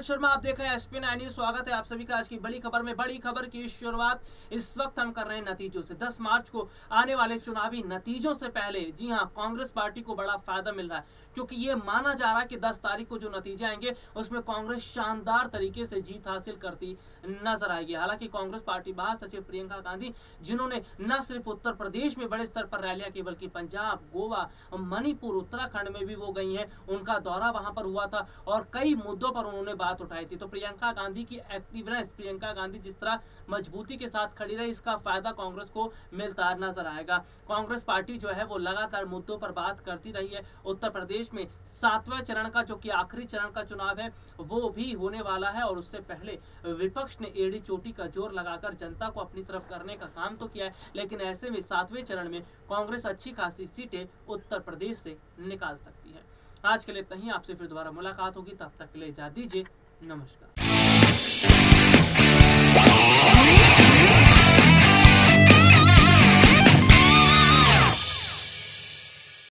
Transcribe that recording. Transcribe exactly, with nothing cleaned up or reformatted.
शर्मा, आप देख रहे हैं एसपी नाइन न्यूज़। स्वागत है आप सभी का आज की बड़ी खबर में। बड़ी खबर की शुरुआत इस वक्त हम कर रहे हैं नतीजों से। दस मार्च को आने वाले चुनावी नतीजों से पहले जी हां, कांग्रेस पार्टी को बड़ा फायदा मिल रहा है, क्योंकि ये माना जा रहा है कि दस तारीख को जो नतीजे आएंगे उसमें कांग्रेस शानदार तरीके से जीत हासिल करती नजर आएगी। हालांकि कांग्रेस पार्टी महासचिव प्रियंका गांधी, जिन्होंने न सिर्फ उत्तर प्रदेश में बड़े स्तर पर रैलियां की, बल्कि पंजाब, गोवा, मणिपुर, उत्तराखंड में भी वो गई हैं, उनका दौरा वहां पर हुआ था और कई मुद्दों पर उन्होंने बात उठाई थी। तो प्रियंका गांधी की एक्टिवनेस, प्रियंका गांधी जिस तरह मजबूती के साथ खड़ी रही, इसका फायदा कांग्रेस को मिलता नजर आएगा। कांग्रेस पार्टी जो है वो लगातार मुद्दों पर बात करती रही है। उत्तर प्रदेश में सातवें चरण का, जो कि आखिरी चरण का चुनाव है, वो भी होने वाला है और उससे पहले विपक्ष ने एड़ी चोटी का जोर लगाकर जनता को अपनी तरफ करने का काम तो किया है, लेकिन ऐसे में सातवें चरण में कांग्रेस अच्छी खासी सीटें उत्तर प्रदेश से निकाल सकती है। आज के लिए इतना ही। आपसे फिर दोबारा मुलाकात होगी, तब तक के लिए इजाजत दीजिए। नमस्कार।